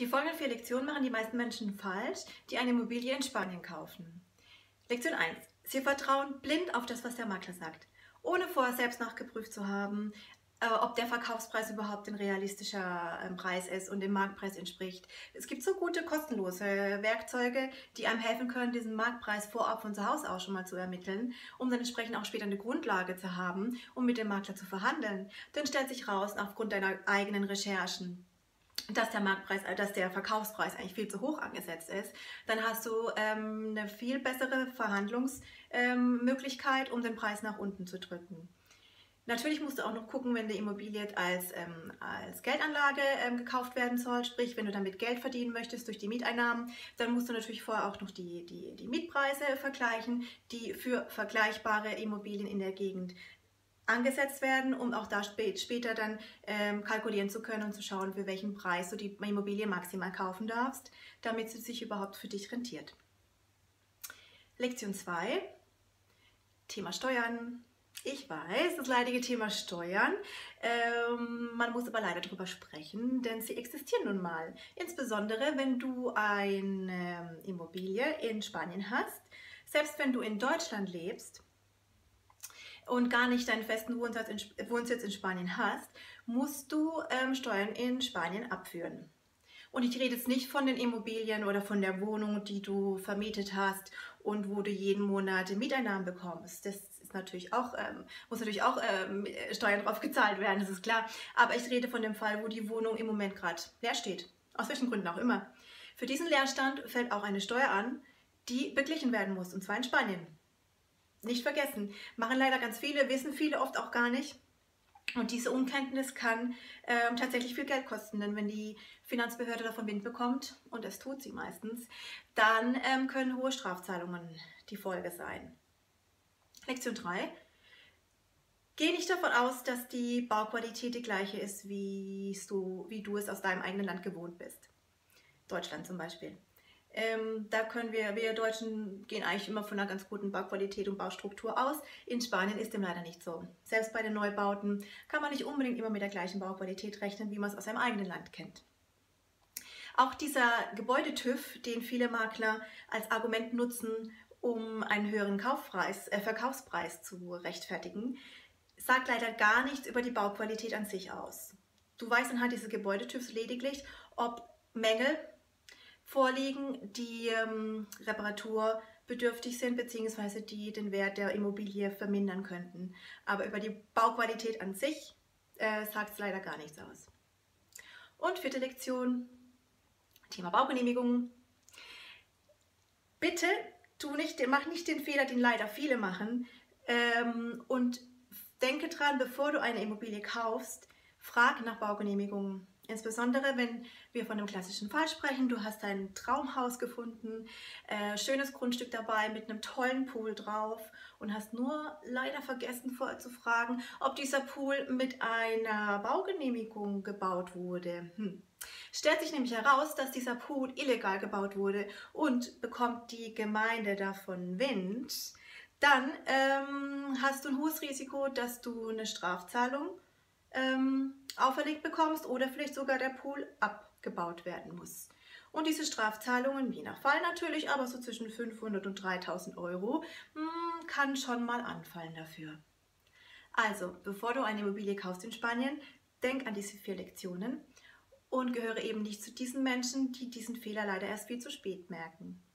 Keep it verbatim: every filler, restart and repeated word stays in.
Die folgenden vier Lektionen machen die meisten Menschen falsch, die eine Immobilie in Spanien kaufen. Lektion eins. Sie vertrauen blind auf das, was der Makler sagt, ohne vorher selbst nachgeprüft zu haben, äh, ob der Verkaufspreis überhaupt ein realistischer äh, Preis ist und dem Marktpreis entspricht. Es gibt so gute kostenlose Werkzeuge, die einem helfen können, diesen Marktpreis vorab von zu Hause aus schon mal zu ermitteln, um dann entsprechend auch später eine Grundlage zu haben, um mit dem Makler zu verhandeln. Dann stellt sich raus, aufgrund deiner eigenen Recherchen, dass der Marktpreis, dass der Verkaufspreis eigentlich viel zu hoch angesetzt ist, dann hast du ähm, eine viel bessere Verhandlungsmöglichkeit, ähm, um den Preis nach unten zu drücken. Natürlich musst du auch noch gucken, wenn die Immobilie als, ähm, als Geldanlage ähm, gekauft werden soll, sprich, wenn du damit Geld verdienen möchtest durch die Mieteinnahmen, dann musst du natürlich vorher auch noch die, die, die Mietpreise vergleichen, die für vergleichbare Immobilien in der Gegend angesetzt werden, um auch da spät, später dann ähm, kalkulieren zu können und zu schauen, für welchen Preis du die Immobilie maximal kaufen darfst, damit sie sich überhaupt für dich rentiert. Lektion zwei, Thema Steuern. Ich weiß, das leidige Thema Steuern. Ähm, man muss aber leider darüber sprechen, denn sie existieren nun mal. Insbesondere, wenn du eine Immobilie in Spanien hast, selbst wenn du in Deutschland lebst und gar nicht deinen festen Wohnsitz in, Wohnsitz in Spanien hast, musst du ähm, Steuern in Spanien abführen. Und ich rede jetzt nicht von den Immobilien oder von der Wohnung, die du vermietet hast und wo du jeden Monat Mieteinnahmen bekommst. Das ist natürlich auch, ähm, muss natürlich auch ähm, Steuern drauf gezahlt werden, das ist klar. Aber ich rede von dem Fall, wo die Wohnung im Moment gerade leer steht. Aus welchen Gründen auch immer. Für diesen Leerstand fällt auch eine Steuer an, die beglichen werden muss, und zwar in Spanien. Nicht vergessen, machen leider ganz viele, wissen viele oft auch gar nicht. Und diese Unkenntnis kann ähm, tatsächlich viel Geld kosten, denn wenn die Finanzbehörde davon Wind bekommt, und das tut sie meistens, dann ähm, können hohe Strafzahlungen die Folge sein. Lektion drei. Geh nicht davon aus, dass die Bauqualität die gleiche ist, wie du, wie du es aus deinem eigenen Land gewohnt bist. Deutschland zum Beispiel. Ähm, da können wir, wir Deutschen gehen eigentlich immer von einer ganz guten Bauqualität und Baustruktur aus. In Spanien ist dem leider nicht so. Selbst bei den Neubauten kann man nicht unbedingt immer mit der gleichen Bauqualität rechnen, wie man es aus seinem eigenen Land kennt. Auch dieser Gebäude-TÜV, den viele Makler als Argument nutzen, um einen höheren Kaufpreis, äh, Verkaufspreis zu rechtfertigen, sagt leider gar nichts über die Bauqualität an sich aus. Du weißt anhand dieses Gebäude-TÜVs lediglich, ob Mängel vorliegen, die ähm, reparaturbedürftig sind bzw. die den Wert der Immobilie vermindern könnten. Aber über die Bauqualität an sich äh, sagt es leider gar nichts aus. Und vierte Lektion, Thema Baugenehmigungen. Bitte tu nicht, mach nicht den Fehler, den leider viele machen, ähm, und denke dran, bevor du eine Immobilie kaufst, frag nach Baugenehmigungen. Insbesondere, wenn wir von einem klassischen Fall sprechen, du hast ein Traumhaus gefunden, äh, schönes Grundstück dabei mit einem tollen Pool drauf und hast nur leider vergessen vorher zu fragen, ob dieser Pool mit einer Baugenehmigung gebaut wurde. Hm. Stellt sich nämlich heraus, dass dieser Pool illegal gebaut wurde und bekommt die Gemeinde davon Wind, dann ähm, hast du ein hohes Risiko, dass du eine Strafzahlung ähm, auferlegt bekommst oder vielleicht sogar der Pool abgebaut werden muss. Und diese Strafzahlungen, je nach Fall natürlich, aber so zwischen fünfhundert und dreitausend Euro, mh, kann schon mal anfallen dafür. Also, bevor du eine Immobilie kaufst in Spanien, denk an diese vier Lektionen und gehöre eben nicht zu diesen Menschen, die diesen Fehler leider erst viel zu spät merken.